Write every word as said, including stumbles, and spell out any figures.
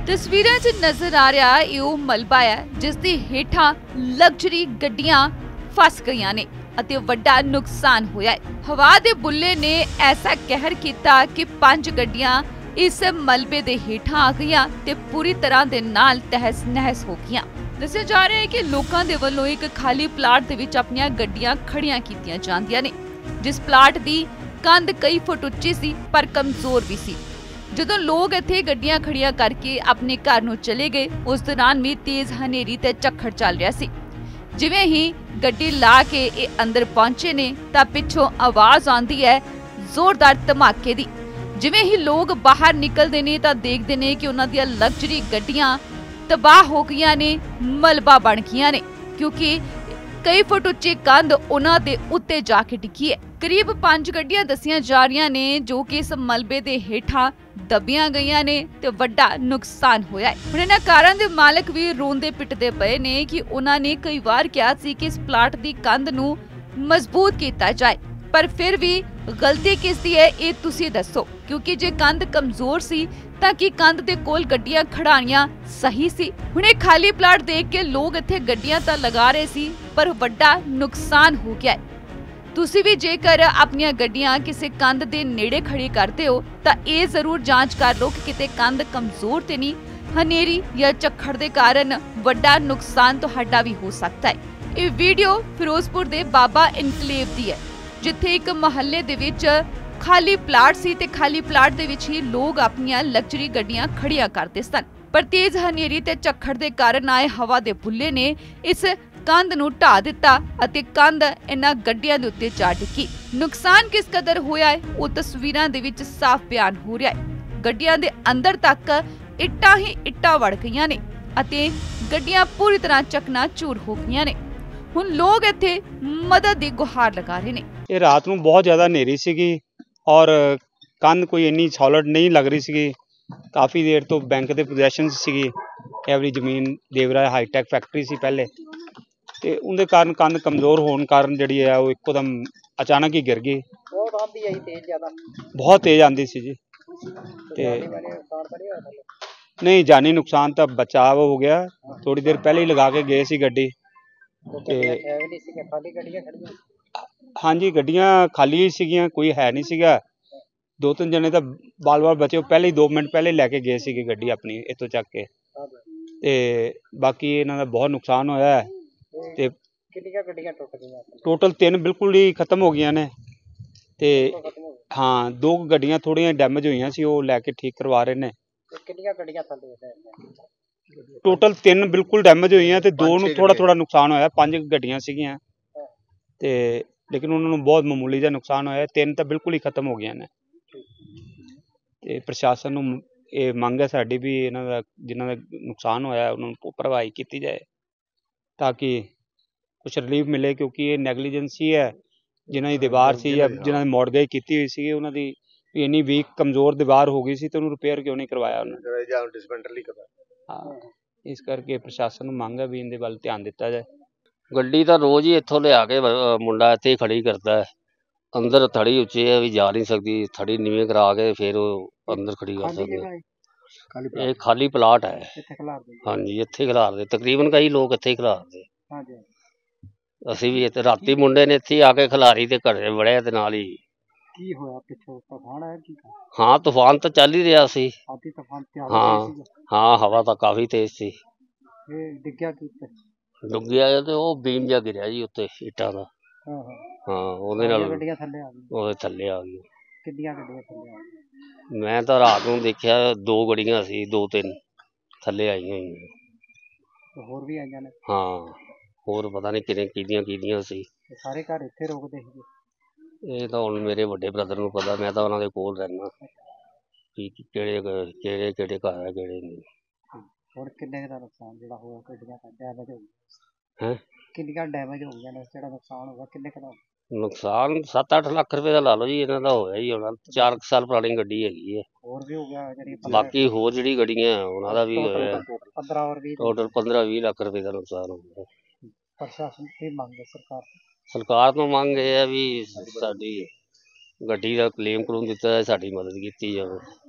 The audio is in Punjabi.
तस्वीरां 'च नजर आ रहा ਇਹ ਉਹ ਮਲਬਾ ਹੈ ਜਿਸ ਦੀ ਹੇਠਾਂ ਲਗਜ਼ਰੀ ਗੱਡੀਆਂ ਫਸ ਗਈਆਂ ਨੇ ਅਤੇ ਵੱਡਾ ਨੁਕਸਾਨ ਹੋਇਆ ਹੈ। ਹਵਾ ਦੇ ਬੁੱਲੇ ਨੇ ਐਸਾ ਕਹਿਰ ਕੀਤਾ ਕਿ ਪੰਜ ਗੱਡੀਆਂ ਇਸ ਮਲਬੇ ਦੇ ਹੇਠਾਂ ਆ ਗਈਆਂ ਤੇ ਪੂਰੀ ਤਰ੍ਹਾਂ ਦੇ ਨਾਲ ਤਹਿਸ ਨਹਿਸ ਹੋ ਗਈਆਂ। ਦੱਸਿਆ ਜਾ ਰਿਹਾ ਹੈ ਕਿ ਲੋਕਾਂ ਦੇ ਵੱਲੋਂ ਇੱਕ ਖਾਲੀ ਪਲਾਟ ਦੇ ਵਿੱਚ ਆਪਣੀਆਂ ਗੱਡੀਆਂ ਖੜੀਆਂ ਕੀਤੀਆਂ ਜਾਂਦੀਆਂ ਨੇ, ਜਿਸ ਪਲਾਟ ਦੀ ਕੰਧ ਕਈ ਫੁੱਟ ਉੱਚੀ ਸੀ ਪਰ ਕਮਜ਼ੋਰ ਵੀ ਸੀ। ਜਦੋਂ ਲੋਕ ਇੱਥੇ ਗੱਡੀਆਂ ਖੜੀਆਂ ਕਰਕੇ ਆਪਣੇ ਘਰ ਨੂੰ ਚਲੇ ਗਏ, ਉਸ ਦੌਰਾਨ ਵੀ ਤੇਜ਼ ਹਨੇਰੀ ਤੇ ਝੱਖੜ ਚੱਲ ਰਿਹਾ ਸੀ। ਜਿਵੇਂ ਹੀ ਗੱਡੀ ਲਾ ਕੇ ਇਹ ਅੰਦਰ ਪਹੁੰਚੇ ਨੇ ਤਾਂ ਪਿੱਛੋਂ ਆਵਾਜ਼ ਆਉਂਦੀ ਹੈ ਜ਼ੋਰਦਾਰ ਧਮਾਕੇ ਦੀ। ਜਿਵੇਂ ਹੀ ਲੋਕ ਬਾਹਰ ਨਿਕਲਦੇ ਨੇ ਤਾਂ ਦੇਖਦੇ ਨੇ ਕਿ ਉਹਨਾਂ ਦੀਆਂ ਲਗਜ਼ਰੀ ਗੱਡੀਆਂ ਤਬਾਹ ਹੋ ਗਈਆਂ ਨੇ, ਮਲਬਾ ਬਣ ਗਈਆਂ ਨੇ, ਕਿਉਂਕਿ ਕਈ ਫੁੱਟ ਉੱਚੀ ਕੰਧ ਉਹਨਾਂ ਦੇ ਉੱਤੇ ਜਾ ਕੇ ਡਿੱਗੀ ਹੈ। ਕਰੀਬ ਪੰਜ ਗੱਡੀਆਂ ਦੱਸੀਆਂ ਜਾ ਰਹੀਆਂ ਨੇ ਜੋ ਕਿ ਇਸ ਮਲਬੇ ਦੇ ਹੇਠਾਂ ਦਬੀਆਂ ਗਈਆਂ ਨੇ ਤੇ ਵੱਡਾ ਨੁਕਸਾਨ ਹੋਇਆ ਹੈ। ਹੁਣ ਇਹਨਾਂ ਕਾਰਾਂ ਦੇ ਮਾਲਕ ਵੀ ਰੋਂਦੇ ਪਿੱਟਦੇ ਪਏ ਨੇ ਕਿ ਉਹਨਾਂ ਨੇ ਕਈ ਵਾਰ ਕਿਹਾ ਸੀ ਕਿ ਇਸ ਪਲਾਟ ਦੀ ਕੰਧ ਨੂੰ ਮਜ਼ਬੂਤ ਕੀਤਾ ਜਾਏ, ਪਰ ਫਿਰ ਵੀ ਗਲਤੀ ਕਿਸ ਦੀ ਹੈ ਇਹ ਤੁਸੀਂ ਦੱਸੋ, ਕਿਉਂਕਿ ਜੇ ਕੰਧ ਕਮਜ਼ੋਰ ਸੀ ਤਾਂ ਕਿ ਕੰਧ ਦੇ ਕੋਲ ਗੱਡੀਆਂ ਖੜਾਣੀਆਂ ਸਹੀ ਸੀ। ਹੁਣ ਇਹ ਖਾਲੀ ਪਲਾਟ ਦੇਖ ਕੇ ਲੋਕ ਇੱਥੇ ਗੱਡੀਆਂ ਤਾਂ ਲਗਾ ਰਹੇ ਸੀ ਪਰ ਵੱਡਾ ਨੁਕਸਾਨ ਹੋ ਗਿਆ ਹੈ। ਤੁਸੀਂ ਵੀ ਜੇਕਰ ਆਪਣੀਆਂ ਗੱਡੀਆਂ ਕਿਸੇ ਕੰਧ ਦੇ ਨੇੜੇ ਖੜੀ ਕਰਦੇ ਹੋ ਤਾਂ ਇਹ ਜ਼ਰੂਰ ਜਾਂਚ ਕਰ ਲਓ ਕਿ ਕਿਤੇ ਕੰਧ ਕਮਜ਼ੋਰ ਤੇ ਨਹੀਂ, ਹਨੇਰੀ ਜਾਂ ਝੱਖੜ ਦੇ ਕਾਰਨ ਵੱਡਾ ਨੁਕਸਾਨ ਤੁਹਾਡਾ ਵੀ ਹੋ ਸਕਦਾ ਹੈ। ਇਹ ਵੀਡੀਓ ਫਿਰੋਜ਼ਪੁਰ ਦੇ ਬਾਬਾ ਇਨਕਲੇਵ ਦੀ ਹੈ, ਜਿੱਥੇ ਇੱਕ ਮੁਹੱਲੇ ਦੇ ਵਿੱਚ ਖਾਲੀ ਪਲਾਟ ਸੀ ਤੇ ਖਾਲੀ ਪਲਾਟ ਦੇ ਵਿੱਚ ਹੀ ਲੋਕ ਆਪਣੀਆਂ ਲਗਜ਼ਰੀ ਗੱਡੀਆਂ ਖੜੀਆਂ ਕਰਦੇ ਸਨ, ਪਰ ਤੇਜ਼ ਹਨੇਰੀ ਤੇ ਝੱਖੜ ਦੇ ਕਾਰਨ ਆਏ ਹਵਾ ਦੇ ਬੁੱਲੇ ਨੇ ਇਸ ਕੰਧ ਨੂੰ ਢਾ ਦਿੱਤਾ ਅਤੇ ਕੰਧ ਇਹਨਾਂ ਗੱਡੀਆਂ ਦੇ ਉੱਤੇ ਜਾ ਡਿੱਗੀ। ਨੁਕਸਾਨ ਕਿਸ ਕਦਰ ਹੋਇਆ ਹੈ ਉਹ ਤਸਵੀਰਾਂ ਦੇ ਵਿੱਚ ਸਾਫ਼ ਬਿਆਨ ਹੋ ਰਿਹਾ ਹੈ। ਗੱਡੀਆਂ ਦੇ ਅੰਦਰ ਤੱਕ ਇੱਟਾਂ ਹੀ ਇੱਟਾਂ ਵੜ ਗਈਆਂ ਨੇ ਅਤੇ ਗੱਡੀਆਂ ਪੂਰੀ ਤਰ੍ਹਾਂ ਚਕਨਾਚੂਰ ਹੋ ਗਈਆਂ ਨੇ। ਹੁਣ ਲੋਕ ਇੱਥੇ ਮਦਦ ਦੀ ਗੁਹਾਰ ਲਗਾ ਰਹੇ ਨੇ। ਇਹ ਰਾਤ ਨੂੰ ਬਹੁਤ ਜ਼ਿਆਦਾ ਹਨੇਰੀ ਸੀਗੀ ਔਰ ਕੰਧ ਕੋਈ ਇੰਨੀ ਸੋਲਿਡ ਨਹੀਂ ਲੱਗ ਰਹੀ ਸੀਗੀ। ਕਾਫੀ ਦੇਰ ਤੋਂ ਬੈਂਕ ਦੇ ਪੋਜੈਸ਼ਨ ਸੀਗੀ, ਐਵਰੀ ਜ਼ਮੀਨ ਦੇਵਰਾ ਹਾਈਟੈਕ ਫੈਕਟਰੀ ਸੀ ਪਹਿਲੇ, ਤੇ ਉਹਦੇ ਕਾਰਨ ਕੰਧ ਕਮਜ਼ੋਰ ਹੋਣ ਕਾਰਨ ਜਿਹੜੀ ਹੈ ਉਹ ਇੱਕੋ ਦਮ ਅਚਾਨਕ ਹੀ ਗਿਰ ਗਈ। ਬਹੁਤ ਆਂਦੀ ਆਈ ਤੇਜ਼ ਜ਼ਿਆਦਾ ਬਹੁਤ ਤੇਜ਼ ਆਂਦੀ ਸੀ ਜੀ, ਤੇ ਨਹੀਂ ਜਾਨੀ ਨੁਕਸਾਨ ਤਾਂ ਬਚਾਅ ਹੋ ਗਿਆ। ਥੋੜੀ ਦੇਰ ਪਹਿਲੇ ਹੀ ਲਗਾ ਕੇ ਗਏ ਸੀ ਗੱਡੀ ਤੇ ਹਾਂਜੀ ਗੱਡੀਆਂ ਖਾਲੀ ਹੀ ਸੀਗੀਆਂ, ਕੋਈ ਹੈ ਨਹੀਂ ਸੀਗਾ। ਦੋ ਤਿੰਨ ਜਣੇ ਤਾਂ ਬਾਲ ਬਾਲ ਬਚੇ, ਉਹ ਪਹਿਲੇ ਹੀ ਦੋ ਮਿੰਟ ਪਹਿਲੇ ਲੈ ਕੇ ਗਏ ਸੀਗੇ ਗੱਡੀ ਆਪਣੀ ਇੱਥੋਂ ਚੱਕ ਕੇ, ਤੇ ਬਾਕੀ ਇਹਨਾਂ ਦਾ ਬਹੁਤ ਨੁਕਸਾਨ ਹੋਇਆ ਹੈ। ਤੇ ਕਿੰਨੀਆਂ ਗੱਡੀਆਂ ਟੁੱਟ ਗਈਆਂ? ਟੋਟਲ ਤਿੰਨ ਬਿਲਕੁਲ ਹੀ ਖਤਮ ਹੋ ਗਈਆਂ ਨੇ, ਤੇ ਹਾਂ ਦੋ ਗੱਡੀਆਂ ਥੋੜੀਆਂ ਡੈਮੇਜ ਹੋਈਆਂ ਸੀ, ਉਹ ਲੈ ਕੇ ਠੀਕ ਕਰਵਾ ਰਹੇ ਨੇ। ਕਿੰਨੀਆਂ ਗੱਡੀਆਂ ਥੱਲੇ? ਟੋਟਲ ਤਿੰਨ ਬਿਲਕੁਲ ਡੈਮੇਜ ਹੋਈਆਂ ਤੇ ਦੋ ਨੂੰ ਥੋੜਾ ਥੋੜਾ ਨੁਕਸਾਨ ਹੋਇਆ। ਪੰਜ ਗੱਡੀਆਂ ਸੀਗੀਆਂ ਤੇ ਲੇਕਿਨ ਉਹਨਾਂ ਨੂੰ ਬਹੁਤ ਮਾਮੂਲੀ ਜਿਹਾ ਨੁਕਸਾਨ ਹੋਇਆ। ਤਿੰਨ ਤਾਂ ਬਿਲਕੁਲ ਹੀ ਖਤਮ ਹੋ ਗਈਆਂ ਨੇ, ਤੇ ਪ੍ਰਸ਼ਾਸਨ ਨੂੰ ਇਹ ਮੰਗ ਹੈ ਸਾਡੀ ਵੀ ਇਹਨਾਂ ਦਾ ਜਿਨ੍ਹਾਂ ਦਾ ਨੁਕਸਾਨ ਹੋਇਆ ਉਹਨਾਂ ਨੂੰ ਭਰਵਾਈ ਕੀਤੀ ਜਾਏ ਤਾਂ ਕਿ ਕੁਛ ਰਿਲੀਫ ਮਿਲੇ, ਕਿਉਂਕਿ ਇਹ ਨੈਗਲੀਜੈਂਸੀ ਹੈ। ਜਿਨ੍ਹਾਂ ਦੀ ਦੀਵਾਰ ਸੀ ਜਾਂ ਜਿਨ੍ਹਾਂ ਨੇ ਮੋਡਗੇਜ ਕੀਤੀ ਹੋਈ ਸੀ, ਉਹਨਾਂ ਦੀ ਇੰਨੀ ਵੀਕ ਕਮਜ਼ੋਰ ਦੀਵਾਰ ਹੋ ਗਈ ਸੀ ਤੇ ਉਹਨੂੰ ਰਿਪੇਅਰ ਕਿਉਂ ਨਹੀਂ ਕਰਵਾਇਆ ਉਹਨਾਂ ਨੇ? ਹਾਂ, ਇਸ ਕਰਕੇ ਪ੍ਰਸ਼ਾਸਨ ਨੂੰ ਮੰਗ ਹੈ ਵੀ ਇਹਦੇ ਵੱਲ ਧਿਆਨ ਦਿੱਤਾ ਜਾਏ। ਗੱਡੀ ਤਾਂ ਰੋਜ਼ ਹੀ ਇੱਥੋਂ ਲਿਆ ਕੇ ਮੁੰਡਾ ਇੱਥੇ ਹੀ ਖੜੀ ਕਰਦਾ ਹੈ। ਅੰਦਰ ਥੜੀ ਉੱਚੀ ਹੈ ਵੀ ਜਾ ਨਹੀਂ ਸਕਦੀ, ਥੜੀ ਨੀਵੇਂ ਕਰਾ ਕੇ ਫਿਰ ਉਹ ਅੰਦਰ ਖੜੀ ਕਰ ਸਕਦੇ। ਇਹ ਖਾਲੀ ਪਲਾਟ ਹੈ, ਹਾਂਜੀ ਇੱਥੇ ਖਿਲਾਰਦੇ ਤਕਰੀਬਨ ਕਈ ਲੋਕ ਇੱਥੇ ਹੀ ਖਿਲਾਰਦੇ। ਅਸੀਂ ਵੀ ਇੱਥੇ ਰਾਤੀ ਮੁੰਡੇ ਨੇ ਇੱਥੇ ਆ ਕੇ ਖਿਲਾਰੀ ਤੇ ਘਰੇ ਵੜਿਆ ਤੇ ਨਾਲ ਹੀ ਕੀ ਹੋਇਆ ਪਿੱਛੋਂ ਤੂਫਾਨ ਆਇਆ? ਕੀ ਹਾਂ ਤੂਫਾਨ ਤਾਂ ਚੱਲ ਹੀ ਰਿਹਾ ਸੀ। ਹਾਂ ਹਾਂ ਹਵਾ ਤਾਂ ਕਾਫੀ ਤੇਜ਼ ਸੀ। ਡਿੱਗਿਆ ਡੁੱਗਿਆ ਤੇ ਉਹ ਬੀਮ ਜਿਹਾ ਗਿਰਿਆ ਜੀ ਉੱਤੇ ਇੱਟਾਂ ਦਾ। ਹਾਂ ਉਹਦੇ ਨਾਲ ਉਹਦੇ ਥੱਲੇ ਆ ਗਈ। ਕਿੰਨੀਆਂ ਗੱਡੀਆਂ ਥੱਲੇ ਆ ਗਈਆਂ? ਮੈਂ ਤਾਂ ਰਾਤ ਨੂੰ ਦੇਖਿਆ ਦੋ ਗੱਡੀਆਂ ਸੀ, ਦੋ ਤਿੰਨ ਥੱਲੇ ਆਈਆਂ ਹੋਈਆਂ। ਹੋਰ ਵੀ ਆਈਆਂ ਨੇ? ਹਾਂ ਹੋਰ ਪਤਾ ਨਹੀਂ ਕਿੰਨੇ ਕਿਹਦੀਆਂ ਕਿਹਦੀਆਂ ਸੀ। ਸਾਰੇ ਘਰ ਇੱਥੇ ਰੁਕਦੇ ਸੀ? ਇਹ ਤਾਂ ਹੁਣ ਮੇਰੇ ਵੱਡੇ ਬ੍ਰਦਰ ਨੂੰ ਪਤਾ, ਮੈਂ ਤਾਂ ਉਹਨਾਂ ਦੇ ਕੋਲ ਰਹਿਣਾ ਕਿ ਕਿਹੜੇ ਕਿਹੜੇ ਕਿਹੜੇ ਘਰ ਹੈ ਕਿਹੜੇ ਨਹੀਂ। ਹੋਰ ਕਿੰਨੇ ਦਾ ਨੁਕਸਾਨ ਜਿਹੜਾ ਹੋਇਆ ਗੱਡੀਆਂ ਦਾ ਡੈਮੇਜ ਹੋ ਗਿਆ ਹੈ? ਕਿੰਨੀਆਂ ਡੈਮੇਜ ਹੋ ਗਈਆਂ ਨੇ? ਜਿਹੜਾ ਨੁਕਸਾਨ ਹੋਇਆ ਕਿੰਨੇ ਕੁ ਦਾ? ਨੁਕਸਾਨ ਸੱਤ ਅੱਠ ਲੱਖ ਰੁਪਏ ਦਾ ਲਾ ਲਓ ਜੀ, ਇਹਨਾਂ ਦਾ ਹੋਇਆ ਹੀ ਹੋਣਾ। ਚਾਰ ਕੁ ਸਾਲ ਪੁਰਾਣੀ ਗੱਡੀ ਹੈਗੀ ਹੈ। ਹੋਰ ਵੀ ਹੋ ਗਿਆ ਜਿਹੜੀ ਬਾਕੀ ਹੋਰ ਜਿਹੜੀ ਗੱਡੀਆਂ ਉਹਨਾਂ ਦਾ ਵੀ ਹੋਇਆ ਟੋਟਲ ਪੰਦਰਾਂ ਵੀਹ ਲੱਖ ਰੁਪਏ ਦਾ ਨੁਕਸਾਨ ਹੋ ਗਿਆ। ਪ੍ਰਸ਼ਾਸਨ ਕੀ ਮੰਗ ਹੈ ਸਰਕਾਰ ਤੋਂ? ਸਰਕਾਰ ਤੋਂ ਮੰਗ ਇਹ ਹੈ ਵੀ ਸਾਡੀ ਗੱਡੀ ਦਾ ਕਲੇਮ ਕਲੂਮ ਦਿੱਤਾ ਜਾਏ, ਸਾਡੀ ਮਦਦ ਕੀਤੀ ਜਾਵੇ।